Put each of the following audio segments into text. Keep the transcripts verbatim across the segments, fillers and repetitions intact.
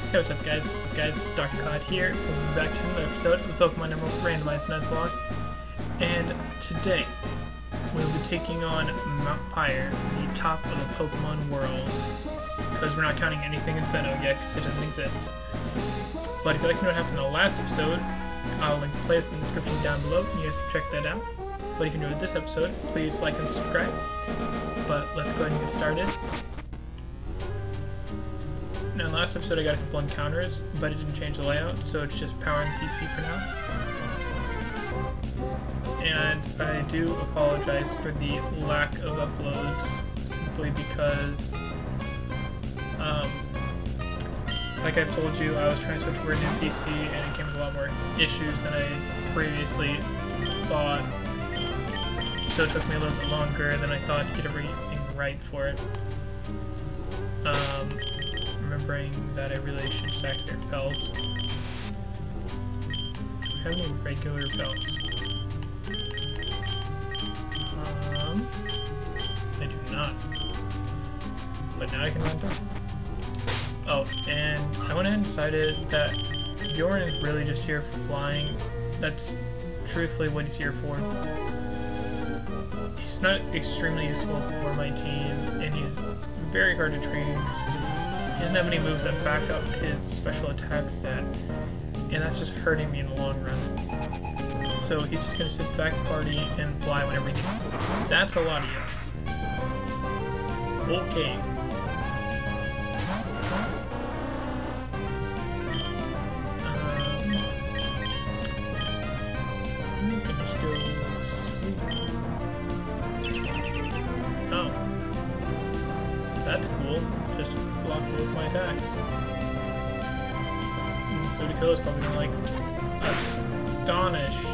Hey, what's up guys? Guys, it's Doctor Cod here. Welcome back to another episode of Pokemon Emerald Randomized Nuzlocke. And today, we'll be taking on Mount Pyre, the top of the Pokemon world. Because we're not counting anything in Sinnoh yet, because it doesn't exist. But if you'd like to know what happened in the last episode, I'll link the playlist in the description down below, and you guys can check that out. But if you enjoyed this episode, please like and subscribe. But let's go ahead and get started. Now, in the last episode I got a couple encounters, but it didn't change the layout, so it's just power and P C for now. And I do apologize for the lack of uploads, simply because, um, like I've told you, I was trying to switch over to a new P C, and it came with a lot more issues than I previously thought. So it took me a little bit longer than I thought to get everything right for it. Um... Remembering that I really should stack their pelts. Do we have any regular pelts? Um, I do not. But now I can run them. Oh, and I went ahead and decided that Bjorn is really just here for flying. That's truthfully what he's here for. He's not extremely useful for my team, and he's very hard to train. He doesn't have any moves that back up his special attack stat, and that's just hurting me in the long run. So he's just going to sit back, party, and fly whenever he needs. That's a lot of yes. Okay. Um, we can just go sleep. Oh. That's cool. Just block both my attacks. Ludicolo is probably gonna like astonish me.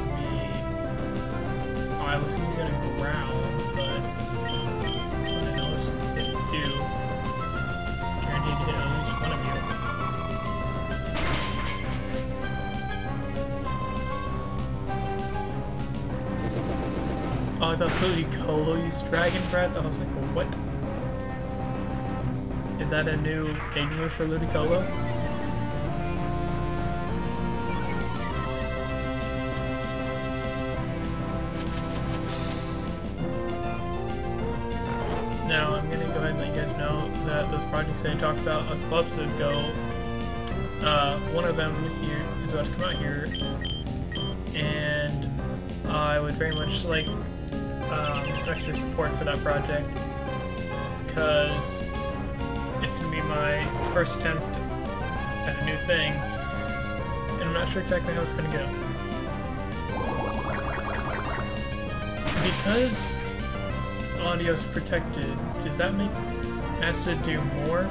Oh, I was thinking he's gonna growl, but when I noticed it do, guaranteed to hit at least one of you. Oh, I thought Ludicolo used Dragon Breath. I was like, what? Is that a new egg move for Ludicolo? Now, I'm going to go ahead and let you guys know that those projects that I talked about a couple episodes ago, uh, one of them here is about to come out here, and I would very much like um, some extra support for that project, because it's going to be my first attempt at a new thing, and I'm not sure exactly how it's going to go. Because audio is protected, does that make Acid do more?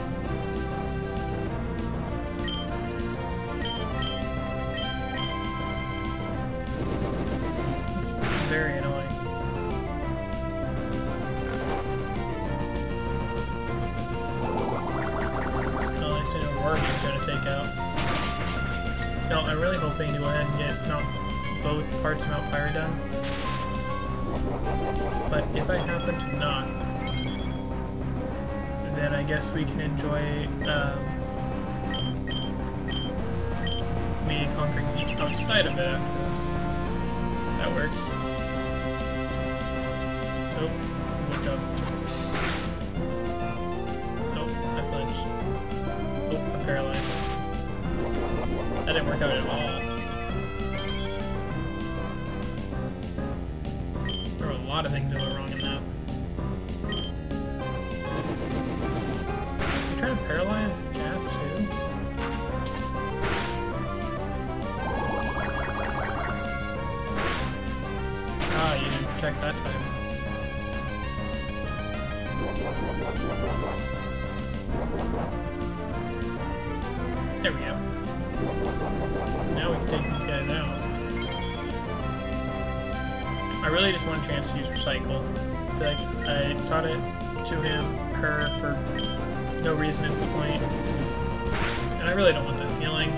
It's very annoying. No, I'm really hoping to go ahead and get Mount, both parts of Mount Pyre done. But if I happen to not, then I guess we can enjoy um, me conquering each outside of it after this. That works. Nope. Good job. Nope, I flinched. Oh, I'm paralyzed. That didn't work out at all. There were a lot of things that went wrong in that. You trying to paralyze Gas too? Ah, you didn't protect that time. There we go. Now we can take these guys out. I really just want a chance to use Recycle. I feel like I taught it to him, her, for no reason at this point. And I really don't want that feeling.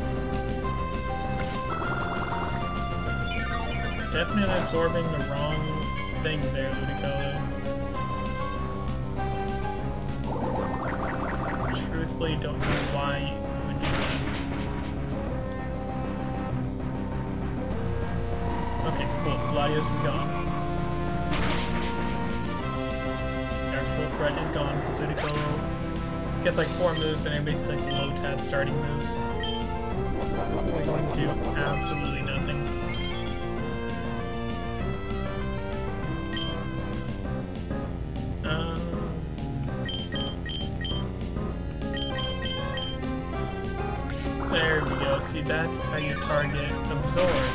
Definitely absorbing the wrong thing there, Ludicolo. Truth truthfully don't know why you would do that. Okay, cool. Latios is gone. Actual threat is gone. Zudico gets like four moves and they're basically like low tab starting moves. We're going to do absolutely nothing. Um, there we go. See, that's how you target Absorb.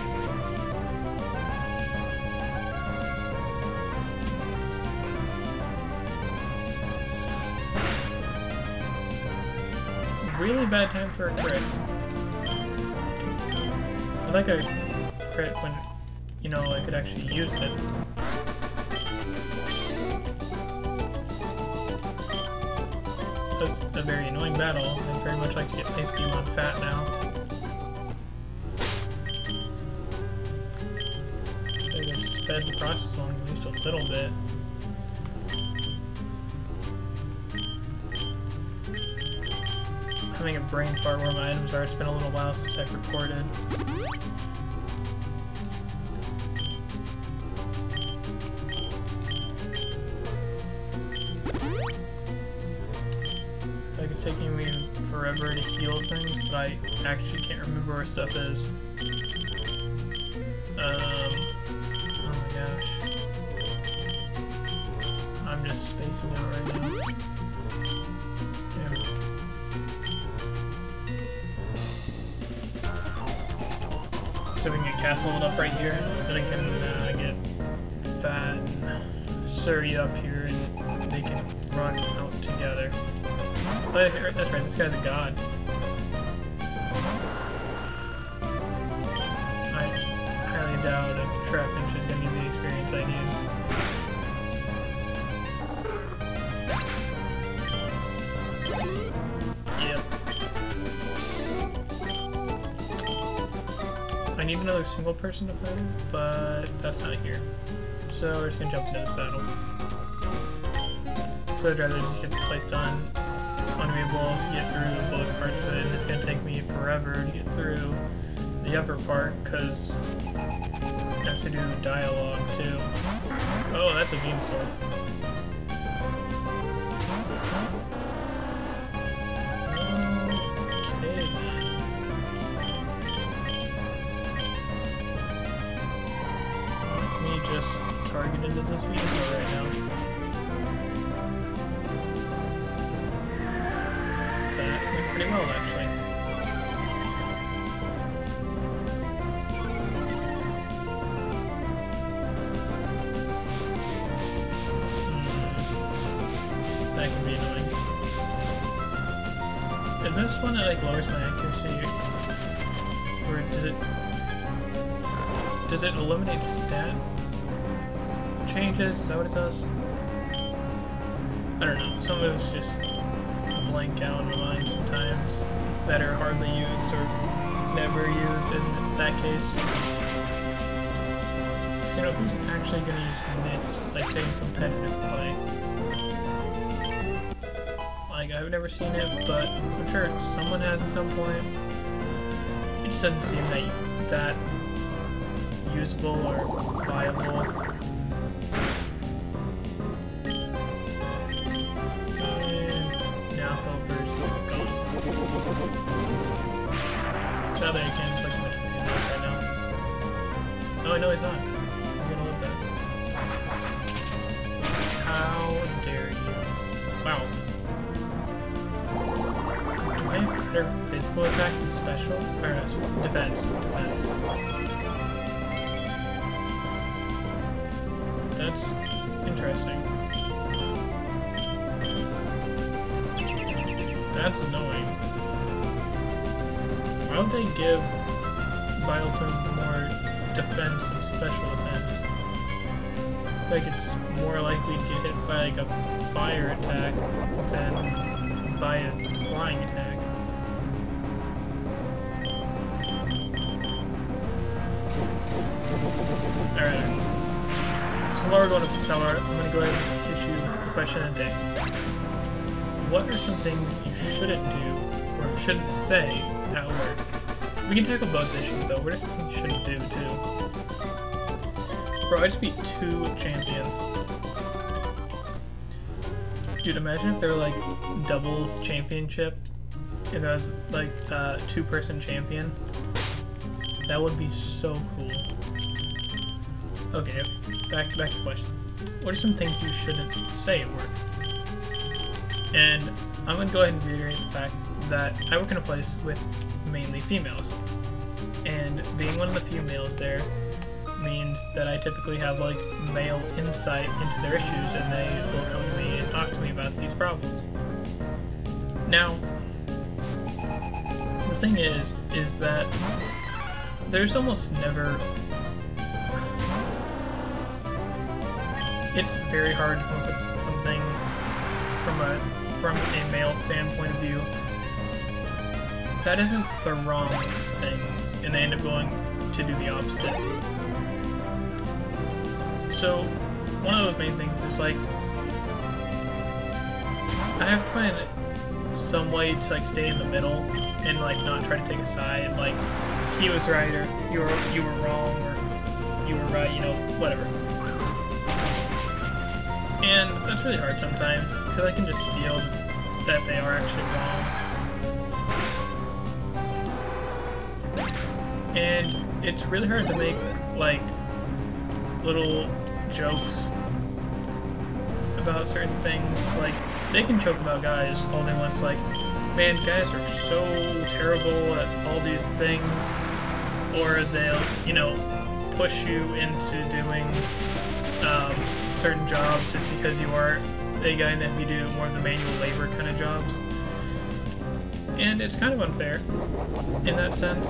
Really bad time for a crit. I like a crit when, you know, I could actually use it. It's a very annoying battle. I'd very much like to get Ice Beam on Fat now. So I can sped the process along at least a little bit. Having a brain fart where my items are. It's been a little while since I've recorded. Like it's taking me forever to heal things, but I actually can't remember where stuff is. Um, oh my gosh. I'm just spacing out right now. There we go. So we can get Castle up right here, then I can uh, get Fat and Suri up here, and they can run out together. Oh, that's right, this guy's a god. I highly doubt a Trap Inch is going to give me the experience I need. Yep. I need another single person to fight him, but that's not here. So we're just gonna jump into this battle. So I'd rather just get this place done. Unable to get through both parts of it, and it's gonna take me forever to get through the upper part, because I have to do dialogue too. Oh, that's a beam sword. Target into this vehicle right now. That went pretty well, actually. Hmm. That can be annoying. Is this one that like lowers my accuracy? Or does it... Does it eliminate stat changes? Is that what it does? I don't know. Some moves just blank out in my mind sometimes that are hardly used or never used in that case. So, you know, who's actually going to use Mist, like say in competitive play? Like, I've never seen it, but I'm sure someone has at some point. It just doesn't seem that, that usable or viable. Now that I can click my right now. No, I know he's not. I'm gonna live that. How dare you? Wow. Do I have better physical attack than special? Or no, defense. Defense. That's interesting. That's annoying. Why don't they give Vileplume more defense and special defense? Like it's more likely to get hit by like a fire attack than by a flying attack. Alright. So while we're going up the cellar, I'm going to go ahead and issue a question of the day. what are some things you shouldn't do or shouldn't say at work? We can tackle both issues though. What are some things you shouldn't do too? Bro, I just beat two champions. Dude, imagine if they were like doubles championship. If it was like a uh, two-person champion. That would be so cool. Okay, back, back to the question. What are some things you shouldn't say at work? And I'm going to go ahead and reiterate the fact that I work in a place with mainly females. And being one of the females there means that I typically have like male insight into their issues, and they will come to me and talk to me about these problems. Now, the thing is, is that there's almost never... It's very hard to come up with something from a from a male standpoint of view that isn't the wrong thing, and they end up going to do the opposite. So, one of those main things is like, I have to find some way to like stay in the middle and like not try to take a side, like he was right or you were you were wrong or you were right, you know, whatever. And that's really hard sometimes because I can just feel that they are actually wrong. And it's really hard to make like little jokes about certain things. Like, they can joke about guys all they want. It's like, man, guys are so terrible at all these things. Or they'll, you know, push you into doing um, certain jobs just because you are a guy and then you do more of the manual labor kind of jobs. And it's kind of unfair in that sense.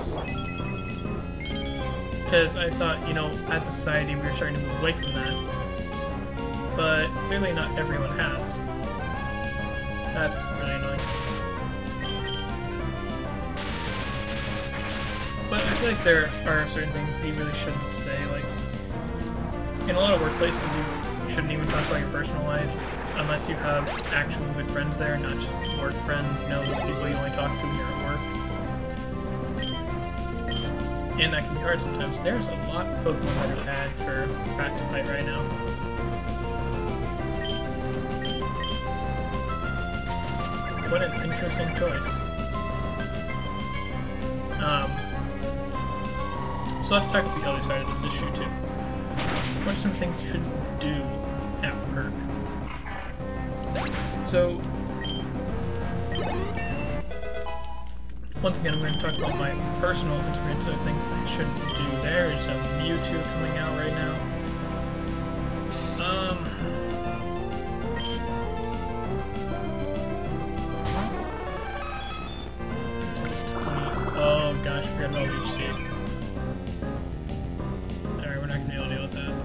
Because I thought, you know, as a society we were starting to move away from that. But clearly not everyone has. That's really annoying. But I feel like there are certain things that you really shouldn't say. Like, in a lot of workplaces you shouldn't even talk about your personal life unless you have actual good friends there, not just work friends, you know, those people you only talk to when you're at work. And that can be hard sometimes. There's a lot of Pokemon that are bad for Fact to Fight right now. What an interesting choice. Um, so let's talk about the other side of this issue too. What are some things you should do at work? So, once again, I'm going to talk about my personal experience of things I shouldn't do. There's a Mewtwo coming out right now. Um... Oh gosh, I forgot about H C. Alright, we're not going to be able to deal with that.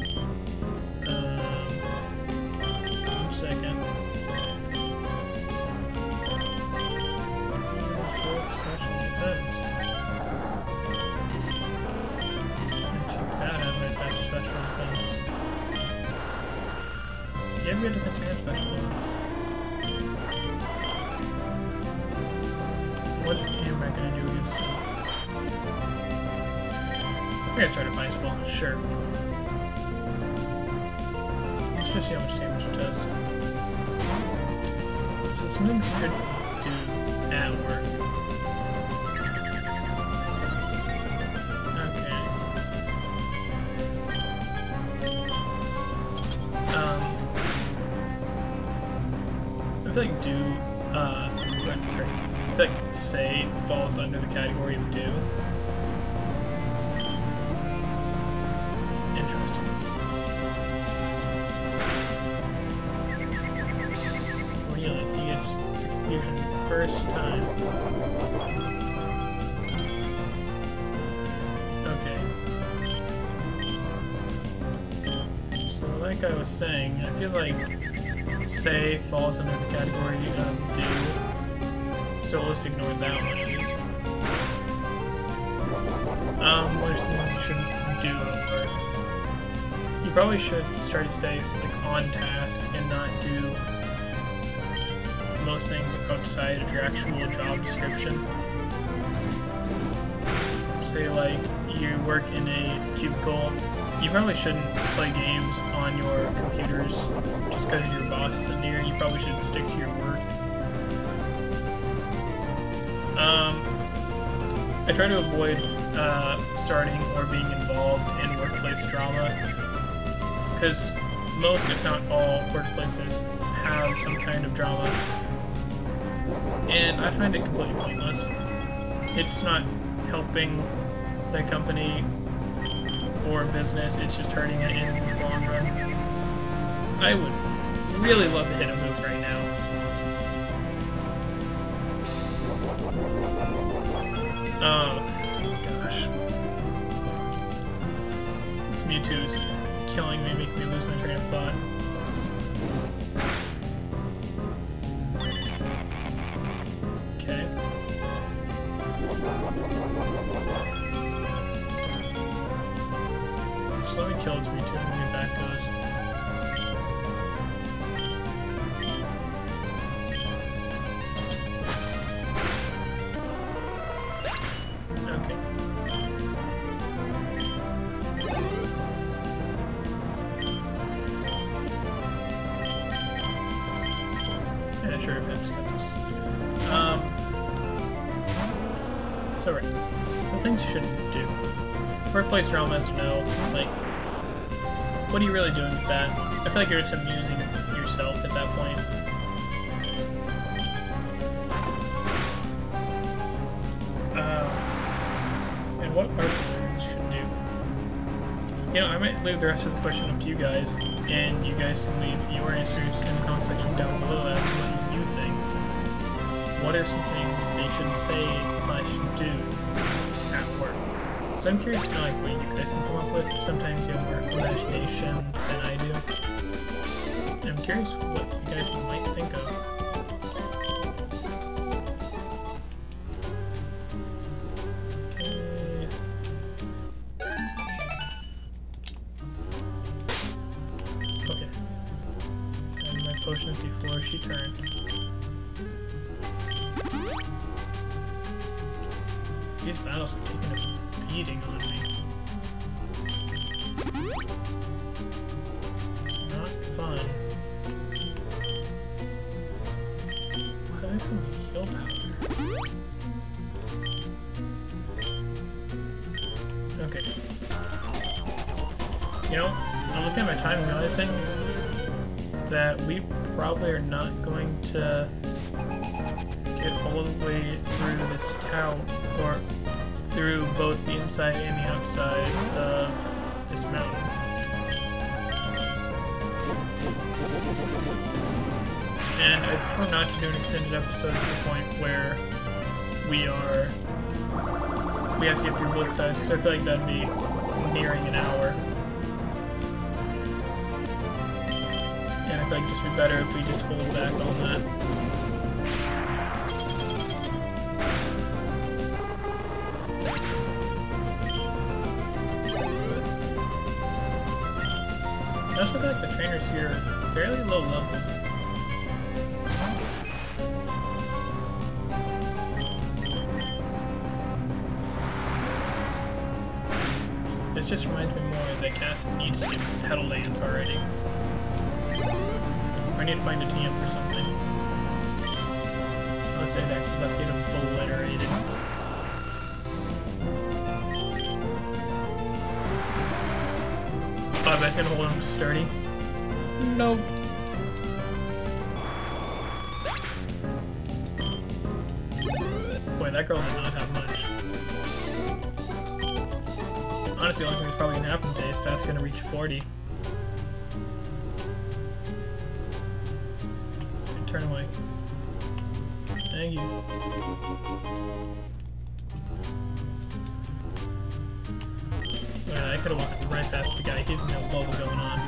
Um... One second. Yeah, we had to continue special defense. What's Camera gonna do against him? We're gonna start a Ice Ball, sure. Let's just see how much damage it does. So some things you could do at work. Okay. Um... I feel like do, uh, sorry, I feel like say falls under the category of do. Interesting. Really? He gets confusion first time. Okay. So like I was saying, I feel like say falls under the category of do, so let's ignore that one at least. Um, what are some things you shouldn't do at work? You probably should try to stay like on task and not do most things outside of your actual job description. Say like you work in a cubicle, you probably shouldn't play games on your computers just because your boss isn't near. You probably should stick to your work. Um, I try to avoid uh, starting or being involved in workplace drama because most, if not all, workplaces have some kind of drama, and I find it completely pointless. It's not helping the company or business, it's just hurting it in the long run. I would really love to hit a move right now. Oh, gosh. This Mewtwo is killing me, making me lose my train of thought. Okay. Just let me kill this Mewtwo and see back goes. Um, so right, the things you shouldn't do. Workplace dramas, no. Like, what are you really doing with that? I feel like you're just amusing yourself at that point. Uh, and what are some things you should do? You know, I might leave the rest of this question up to you guys, and you guys can leave your answers in the comment section down below as to what you think. What are some things they should say slash do at work? So I'm curious to know like, what you guys can come up with. Sometimes you have more imagination than I do. And I'm curious what you guys might think of. Okay. Okay. And my potions before she turned. These battles are taking a beating on me. It's not fun. Why is some heal powder? Okay. You know, I'm looking at my time and realizing that we probably are not going to get all the way through this town, or through both the inside and the outside of this mountain. And I prefer not to do an extended episode to the point where we are, we have to get through both sides, because I feel like that'd be nearing an hour. And I feel like it'd just be better if we just hold back on that. I also feel like the trainers here are fairly low level. This just reminds me more that Cass needs to get Petal Lands already. I need to find a T M for something. I would say that because I'm about to get obliterated. Oh, I bet it's gonna hold him sturdy. Nope. Boy, that girl did not have much. Honestly, the only thing that's probably gonna happen today is Fat's gonna reach forty. Turn away. Thank you. Well, I could have walked right past the guy. He has no bubble going on.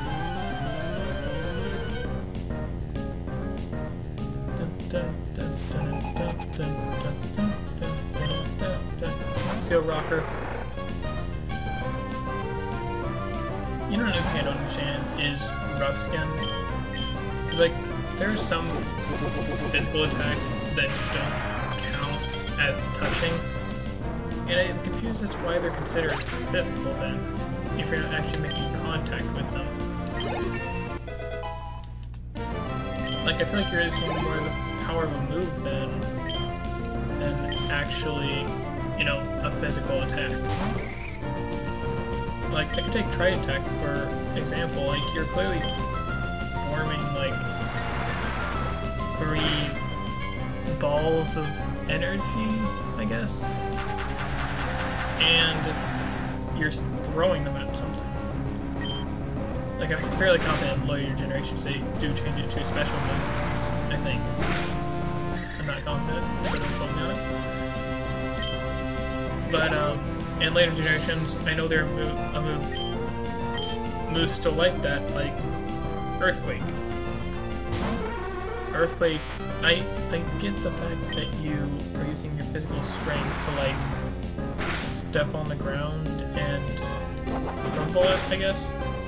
Steel Rocker. You know, another thing I don't understand is rough skin. It's like, there are some physical attacks that don't count as touching, and it confuses why they're considered physical then, if you're not actually making contact with them. Like, I feel like you're using more of the power of a move than, than actually, you know, a physical attack. Like, I could take Tri Attack for example. Like, you're clearly forming, like, three balls of energy, I guess? And you're throwing them at something. Like, I'm fairly confident in later generations they do change it to a special move, I think. I'm not confident, so don't quote me on it. But, um, in later generations, I know there are move, a move, moves still like that, like Earthquake. Earthquake, I, I get the fact that you are using your physical strength to, like, step on the ground and rumble it, I guess.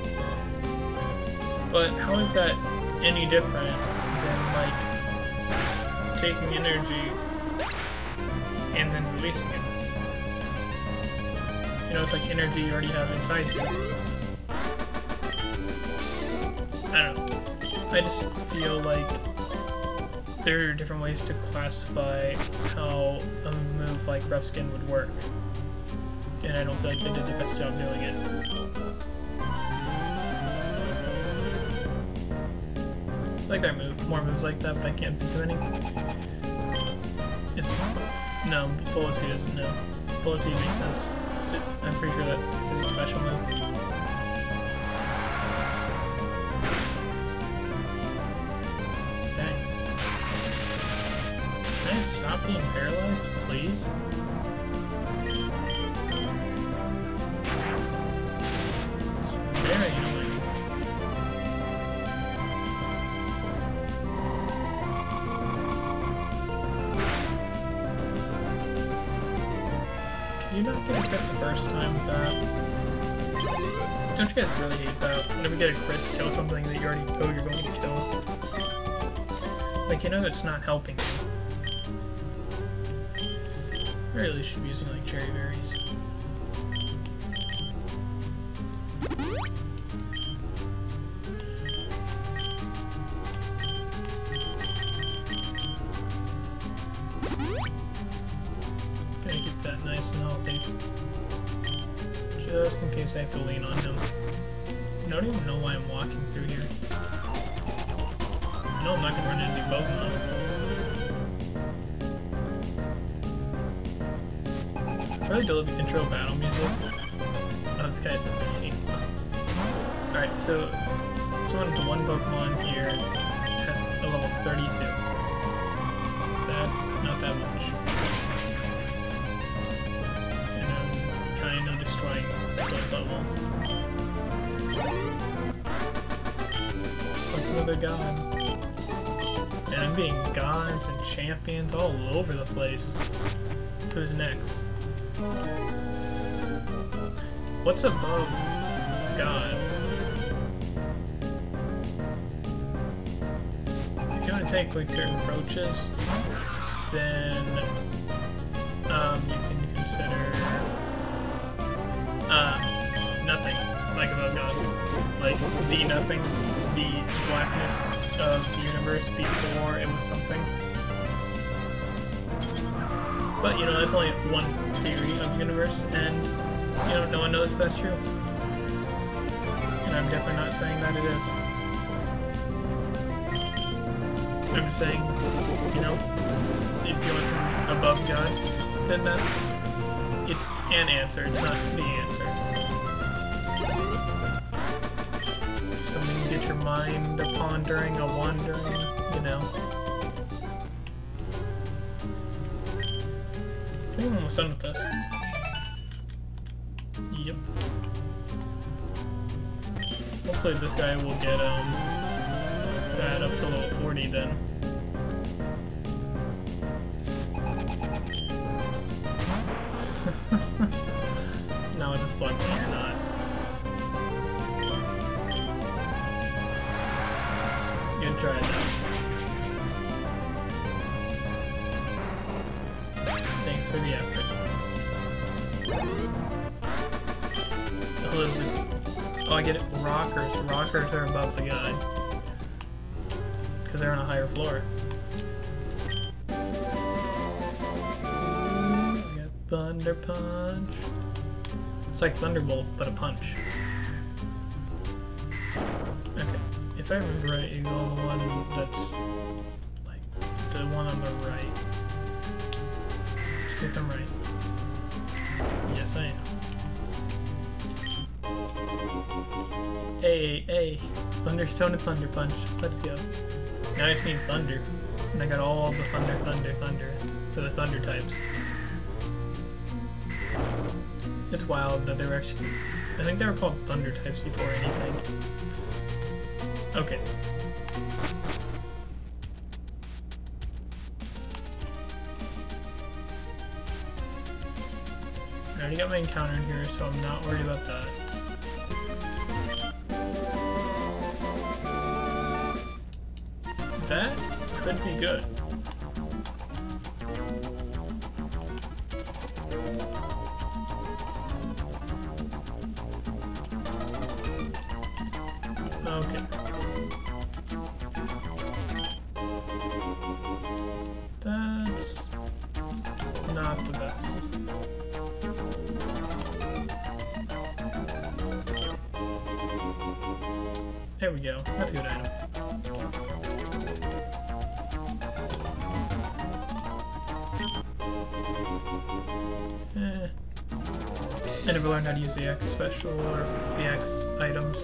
But how is that any different than, like, taking energy and then releasing it? You know, it's like energy you already have inside you. I don't know. I just feel like there are different ways to classify how a move like Rough Skin would work. And I don't feel like they did the best job doing it. I like that move. More moves like that, but I can't think of any. It's, no, Bullet Seed doesn't know. Bullet Seed makes sense. I'm pretty sure that is a special move. Dang. Can I stop being paralyzed, please? It's very annoying. Can you not get a crit the first time with that? Don't you guys really hate that? Whenever you get a crit to kill something that you already know you're going to kill. Like, you know it's not helping you. I really should be using, like, cherry berries. Gotta keep that nice and healthy. Just in case I have to lean on him. I don't even know why I'm walking through here. I know I'm not gonna run into Pokemon. Really do the intro battle music. Oh, this guy's a team. Alright, so this one, the one Pokemon here has a level thirty-two. That's not that much. Kind of destroying those levels. Look another god. And I'm being gods and champions all over the place. Who's next? What's above God? If you want to take like certain approaches, then um, you can consider Uh, nothing, like above God. Like, the nothing, the blackness of the universe before it was something. But, you know, that's only one theory of the universe, and, you know, no one knows if that's true. And I'm definitely not saying that it is. I'm just saying, you know, if you want something above God, then that's, it's an answer, it's not the answer. Something to get your mind a pondering, a wandering, you know. I think I'm almost done with this. Yep. Hopefully this guy will get um that up to level forty then. No, it's a slug when you're not. Good try though. for the effort. Oh, I get it. Rockers. Rockers are above the guy. Because they're on a higher floor. We got Thunder Punch. It's like Thunderbolt, but a punch. Okay. If I remember right, you go on the one that's like the one on the right. See if I'm right. Yes, I am. Hey, hey, Thunderstone and Thunder Punch. Let's go. Now I just need Thunder. And I got all the Thunder, Thunder, Thunder for the Thunder types. It's wild that they were actually... I think they were called Thunder types before anything. Okay. I already got my encounter in here, so I'm not worried about that. That could be good. Okay. That's not the best. There we go. That's a good item. Eh. I never learned how to use the X special or the X items.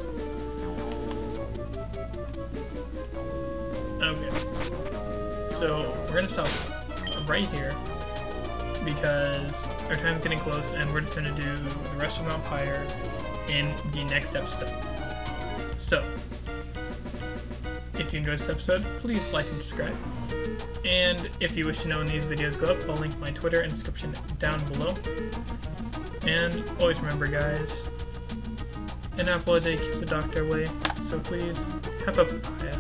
Okay. So we're gonna stop right here because our time's getting close and we're just gonna do the rest of Mount Pyre in the next episode. So, if you enjoyed this episode, please like and subscribe. And if you wish to know when these videos go up, I'll link my Twitter in the description down below. And always remember, guys, an apple a day keeps the doctor away, so please have a papaya.